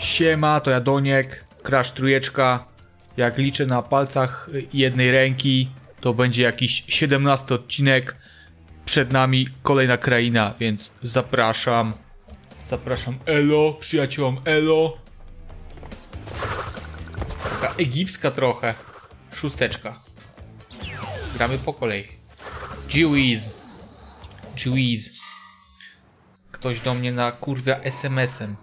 Siema, to Jadoniek, Crash Trójeczka. Jak liczę na palcach jednej ręki, to będzie jakiś 17 odcinek. Przed nami kolejna kraina, więc zapraszam. Zapraszam elo, przyjaciołom elo. Taka egipska trochę. 6. Gramy po kolei. Jewiz. Ktoś do mnie na kurwia SMS-em.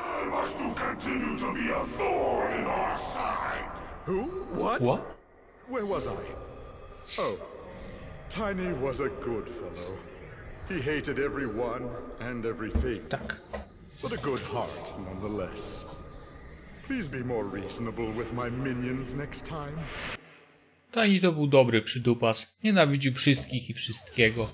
Who? What? What? Where was I? Oh, Tiny was a good fellow. He hated everyone and everything, Tak. but a good heart nonetheless. Please be more reasonable with my minions next time. Tani to był dobry przydupas. Nienawidził wszystkich i wszystkiego.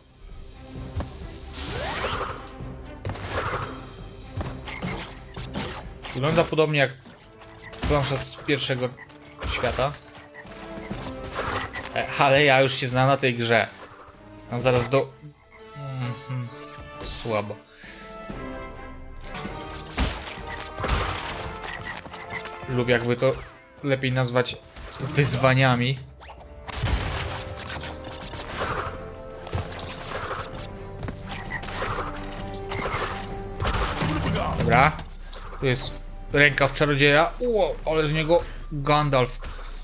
Wygląda podobnie jak plansza z pierwszego świata. Ale ja już się znam na tej grze. Mam zaraz do... Słabo. Lub jakby to lepiej nazwać wyzwaniami. Dobra. Tu jest rękaw czarodzieja. Wow, ale z niego Gandalf.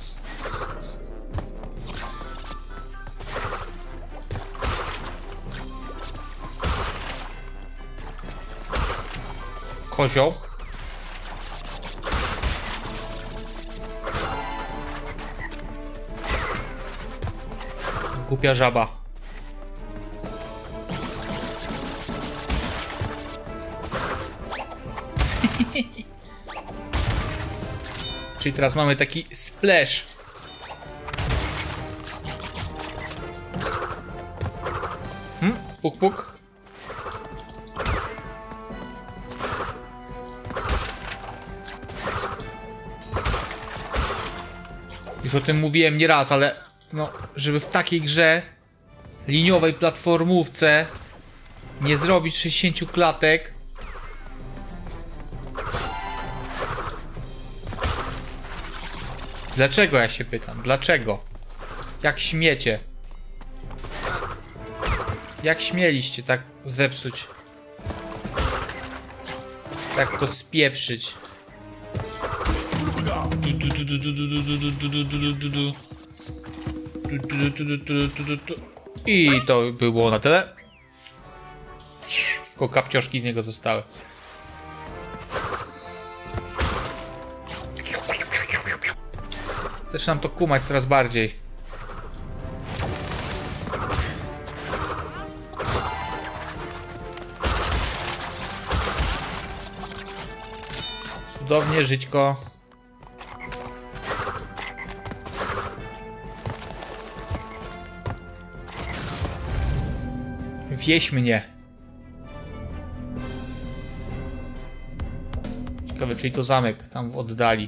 Kozioł. Głupia żaba. Czyli teraz mamy taki splash. Puk puk. Już o tym mówiłem nieraz, ale no, żeby w takiej grze liniowej platformówce nie zrobić 60 klatek. Dlaczego, ja się pytam? Dlaczego? Jak śmiecie? Jak śmieliście tak zepsuć? Tak to spieprzyć? I to było na tyle. Tylko kapcioszki z niego zostały. Zaczynam to kumać coraz bardziej. Cudownie, żyćko. Wieś mnie. Ciekawe, czyli to zamek tam w oddali.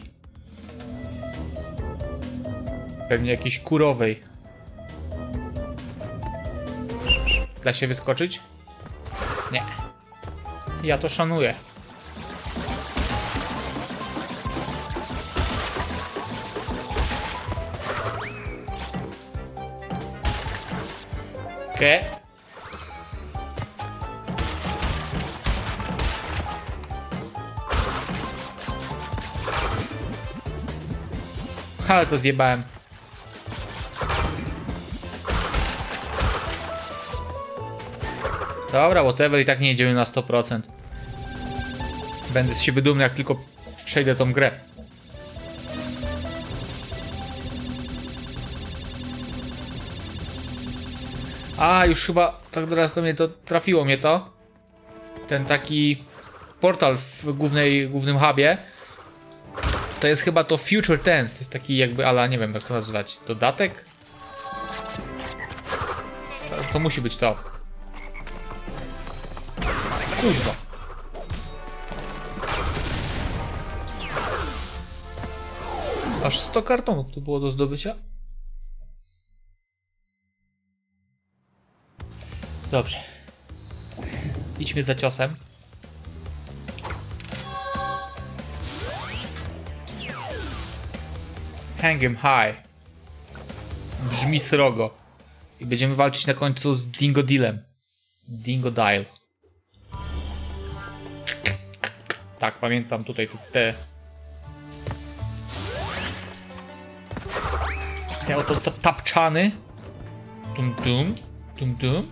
Pewnie jakiejś kurowej. Da się wyskoczyć? Nie. Ja to szanuję. Okej. Ale to zjebałem. Dobra, whatever, i tak nie jedziemy na 100%. Będę z siebie dumny, jak tylko przejdę tą grę. A, już chyba tak teraz do mnie to trafiło mnie to. Ten taki portal w głównym hubie. To jest chyba to Future Tense. To jest taki jakby, ale nie wiem jak to nazywać. Dodatek? To musi być to. Kurwa. Aż 100 kartonów tu było do zdobycia. Dobrze. Idźmy za ciosem. Hang him high. Brzmi srogo. I będziemy walczyć na końcu z Dingodilem. Dingodile. Tak, pamiętam tutaj te... Te oto tapczany. Tum tum. Tum tum.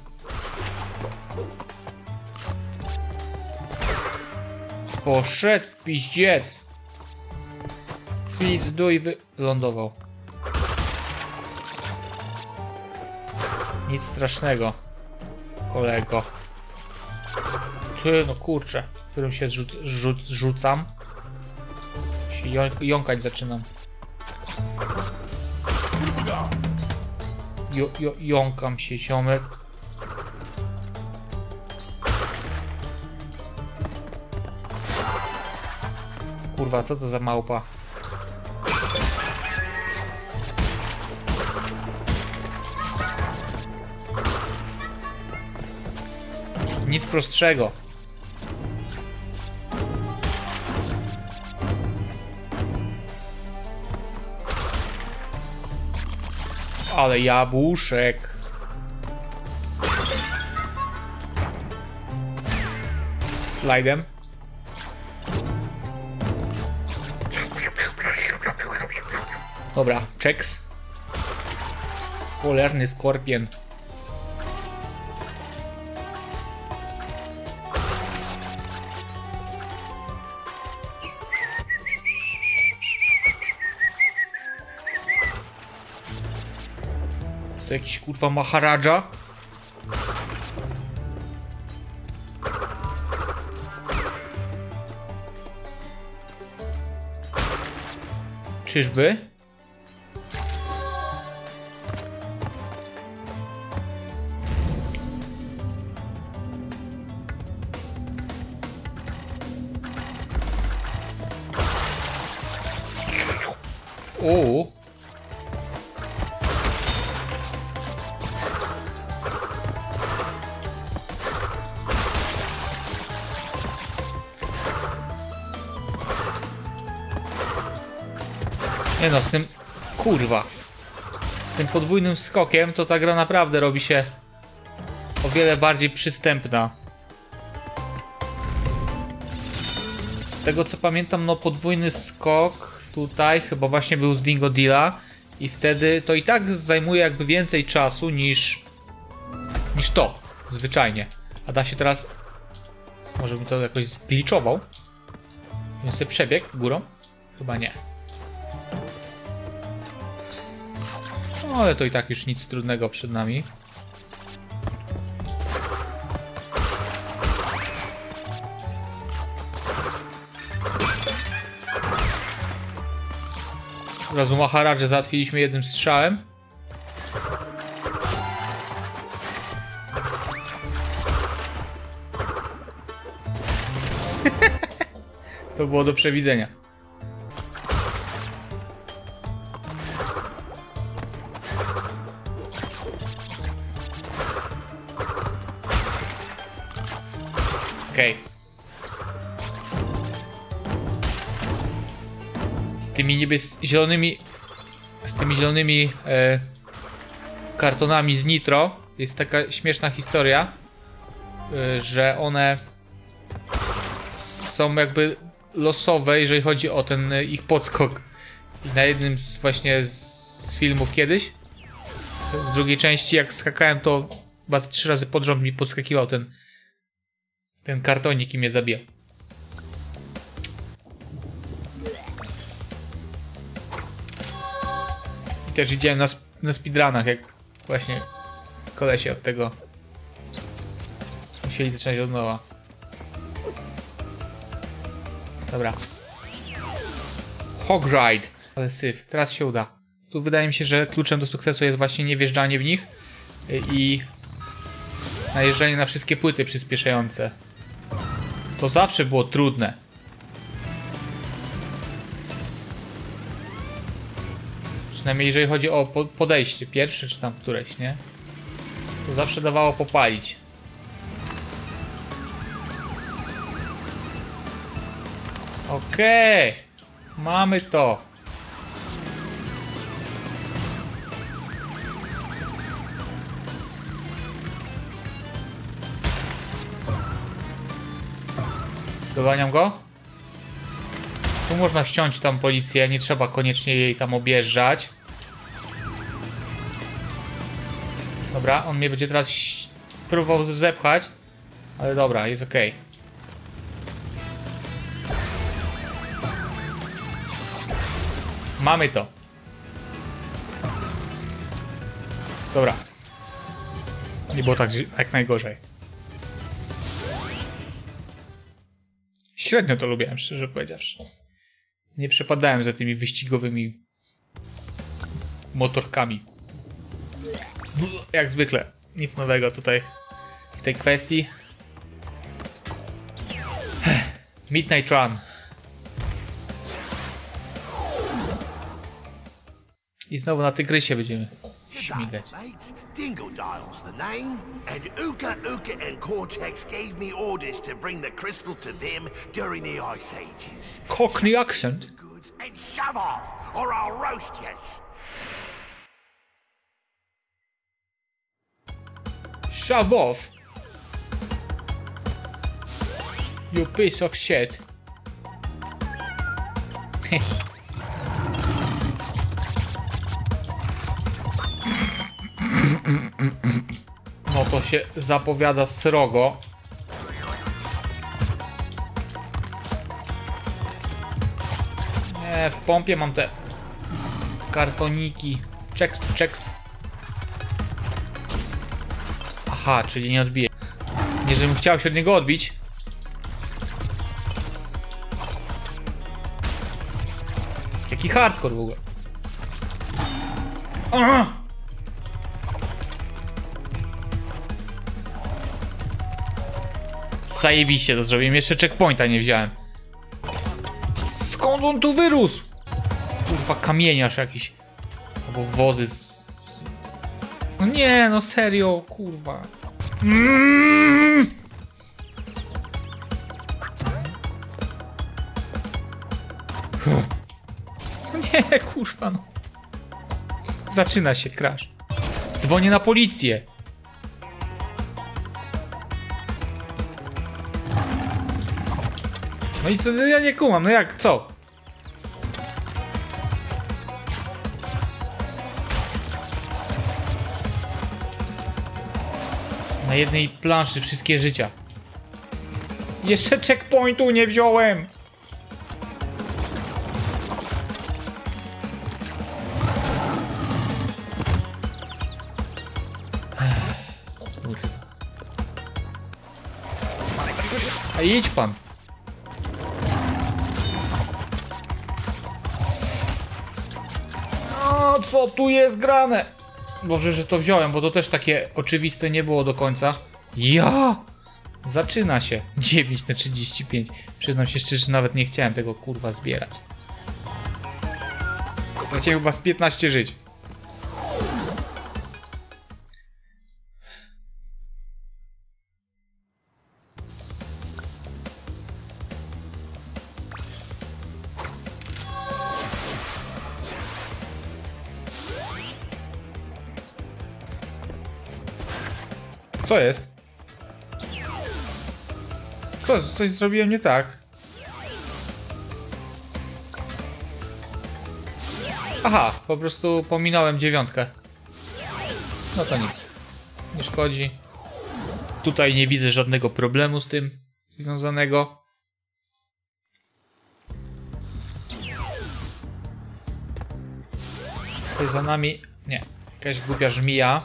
Poszedł w piździec. Pizduj wylądował. Nic strasznego, kolego. Ty, no kurczę, którym się rzucam. Się jąkać zaczynam. Jąkam się, ziomek. Kurwa, co to za małpa? Nic prostszego. Ale jabłuszek. Slajdem. Dobra, checks. Cholerny skorpion. To jakiś kurwa Maharadża. Czyżby? O. Nie no, z tym... Kurwa. Z tym podwójnym skokiem to ta gra naprawdę robi się o wiele bardziej przystępna. Z tego co pamiętam, no podwójny skok tutaj chyba właśnie był z Dingodila i wtedy to i tak zajmuje jakby więcej czasu niż to, zwyczajnie. A da się teraz... Może mi to jakoś zgliczował? Więc sobie przebieg górą? Chyba nie. No, ale to i tak już nic trudnego przed nami. Od razu Maharadżę załatwiliśmy jednym strzałem. To było do przewidzenia. Okej. Z tymi zielonymi kartonami z nitro jest taka śmieszna historia, że one są jakby losowe, jeżeli chodzi o ten ich podskok. I na jednym z właśnie z filmów kiedyś, w drugiej części jak skakałem, to chyba 3 razy pod rząd mi podskakiwał ten kartonik i mnie zabijał. I też widziałem na speedrunach, jak właśnie kolesie od tego musieli zacząć od nowa. Dobra. Hogride. Ale syf. Teraz się uda. Tu wydaje mi się, że kluczem do sukcesu jest właśnie niewjeżdżanie w nich i najeżdżanie na wszystkie płyty przyspieszające. To zawsze było trudne. Przynajmniej jeżeli chodzi o podejście. Pierwsze czy tam któreś, nie? To zawsze dawało popalić. Okej. Mamy to. Doganiam go. Tu można ściąć tam policję, nie trzeba koniecznie jej tam objeżdżać. Dobra, on mnie będzie teraz próbował zepchać. Ale dobra, jest ok. Mamy to. Dobra. Nie było tak najgorzej. Średnio to lubiłem, szczerze powiedziawszy. Nie przepadałem za tymi wyścigowymi motorkami. Jak zwykle. Nic nowego tutaj w tej kwestii. Midnight Run. I znowu na tygrysie będziemy śmigać. Dingodile's the name, and Uka and Cortex gave me orders to bring the crystal to them during the Ice Ages. Cockney accent. And shove off, or I'll roast yous. Shove off. You piece of shit. No to się zapowiada srogo. Nie, w pompie mam te kartoniki. Checks. Aha, czyli nie odbije. Nie, żebym chciał się od niego odbić. Jaki hardcore w ogóle. Aha! Zajebiście to zrobiłem. Jeszcze checkpointa nie wziąłem. Skąd on tu wyrósł? Kurwa, kamieniarz jakiś. Albo wozy z... No nie, no serio, kurwa. Nie, kurwa, no. Zaczyna się crash. Dzwonię na policję. No i co, ja nie kumam, no jak, co? Na jednej planszy wszystkie życia. Jeszcze checkpointu nie wziąłem. A idź pan. O, co tu jest grane? Boże, że to wziąłem, bo to też takie oczywiste nie było do końca. Ja! Zaczyna się. 9/35. Przyznam się szczerze, że nawet nie chciałem tego kurwa zbierać. Straciłem chyba z 15 żyć. Co jest? Co? Coś zrobiłem nie tak? Aha, po prostu pominąłem 9. No to nic. Nie szkodzi. Tutaj nie widzę żadnego problemu z tym związanego. Coś za nami? Nie. Jakaś głupia żmija.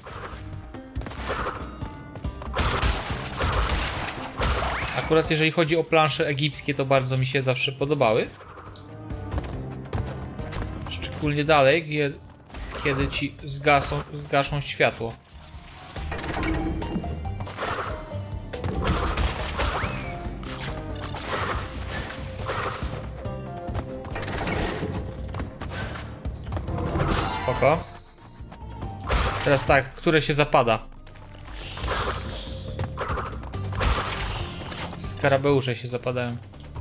Akurat jeżeli chodzi o plansze egipskie, to bardzo mi się zawsze podobały. Szczególnie dalej, kiedy ci zgaszą światło. Spoko. Teraz tak, które się zapada? Skarabeusze się zapadają.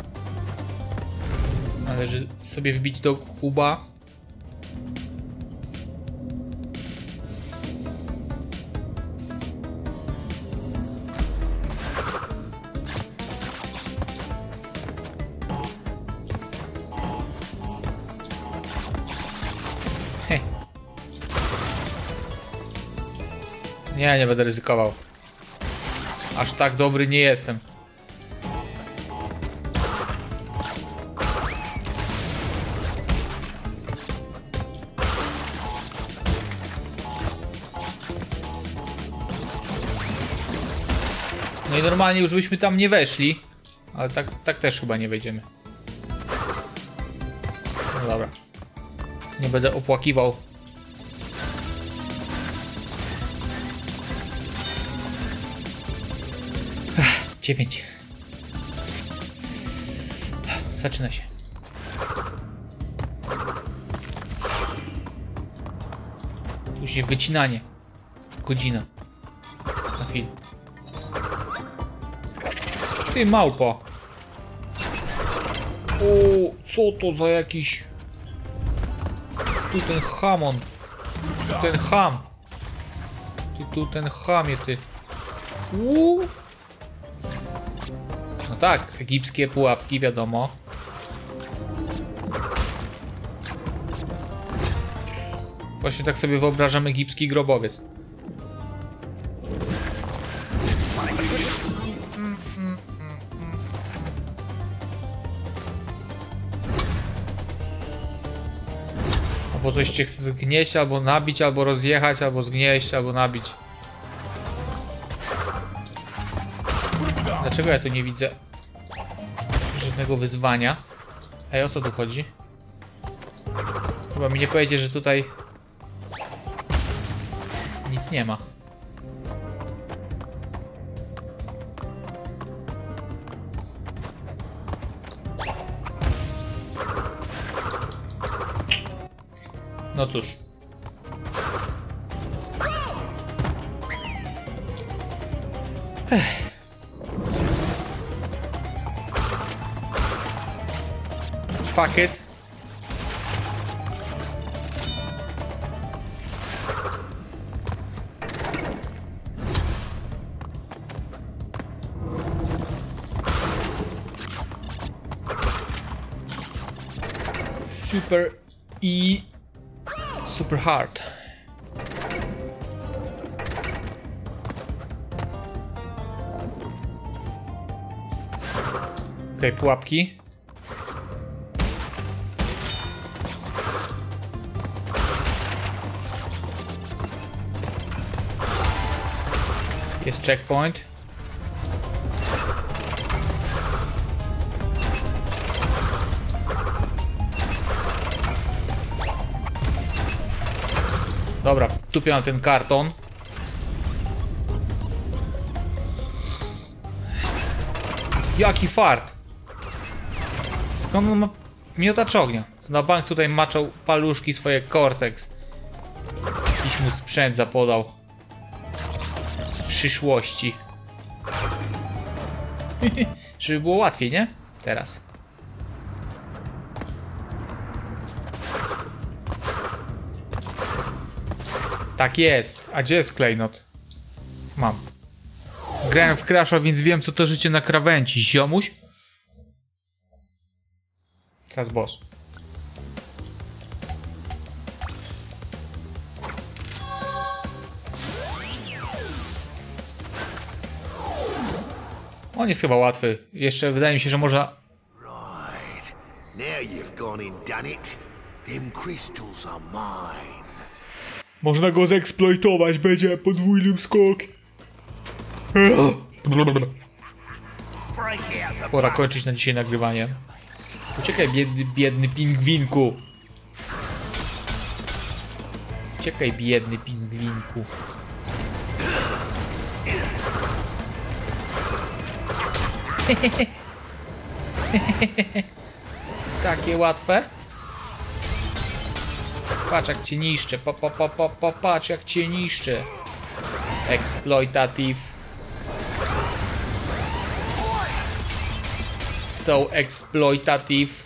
Należy sobie wbić do kuba. Nie będę ryzykował. Aż tak dobry nie jestem. No i normalnie już byśmy tam nie weszli. Ale tak też chyba nie wejdziemy. No dobra. Nie będę opłakiwał. Ach, 9. Zaczyna się. Później wycinanie. Godzina. Na chwilę. Ty małpa. O, co to za jakiś... Tu ten hamon. Ten ham. Tu ten chamie, ty. No tak, egipskie pułapki, wiadomo. Właśnie tak sobie wyobrażam egipski grobowiec. Albo coś cię chce zgnieść, albo nabić, albo rozjechać, albo zgnieść, albo nabić. Dlaczego ja tu nie widzę żadnego wyzwania? Ej, o co tu chodzi? Chyba mi nie powiedzie, że tutaj nic nie ma. No cóż. Fuck it. Super super hard. Okej, pułapki. Jest checkpoint. Dobra, tupię na ten karton. Jaki fart! Skąd on ma miotacz ognia? Na bank tutaj maczał paluszki swoje Cortex. Jakiś mu sprzęt zapodał. Z przyszłości. Żeby było łatwiej, nie? Teraz. Tak jest. A gdzie jest klejnot? Mam. Grałem w Crash'a, więc wiem, co to życie na krawędzi. Ziomuś? Teraz boss. On jest chyba łatwy. Jeszcze wydaje mi się, że można... Right. Now you've gone and done it. Them crystals are mine. Można go zeksploitować, będzie podwójnym skokiem. Pora kończyć na dzisiaj nagrywanie. Uciekaj, biedny pingwinku. Uciekaj, biedny pingwinku. Takie łatwe. Patrz jak cię niszczę, patrz jak cię niszczę. Exploitative. So exploitative.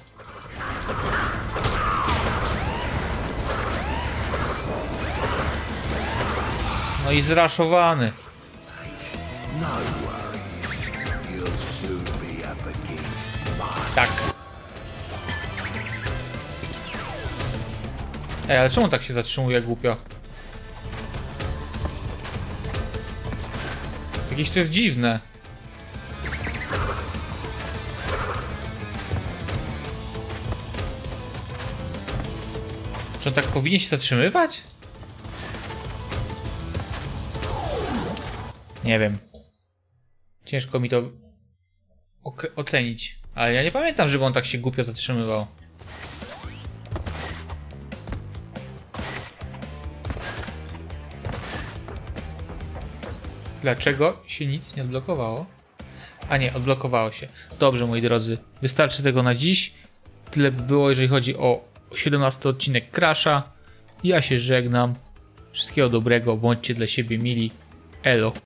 No i zraszowany. Tak. Ej, ale czemu tak się zatrzymuje głupio? Jakieś to jest dziwne. Czy on tak powinien się zatrzymywać? Nie wiem. Ciężko mi to ocenić. Ale ja nie pamiętam, żeby on tak się głupio zatrzymywał. Dlaczego się nic nie odblokowało? A nie, odblokowało się. Dobrze, moi drodzy. Wystarczy tego na dziś. Tyle by było, jeżeli chodzi o 17 odcinek Crasha. Ja się żegnam. Wszystkiego dobrego. Bądźcie dla siebie mili. Elo.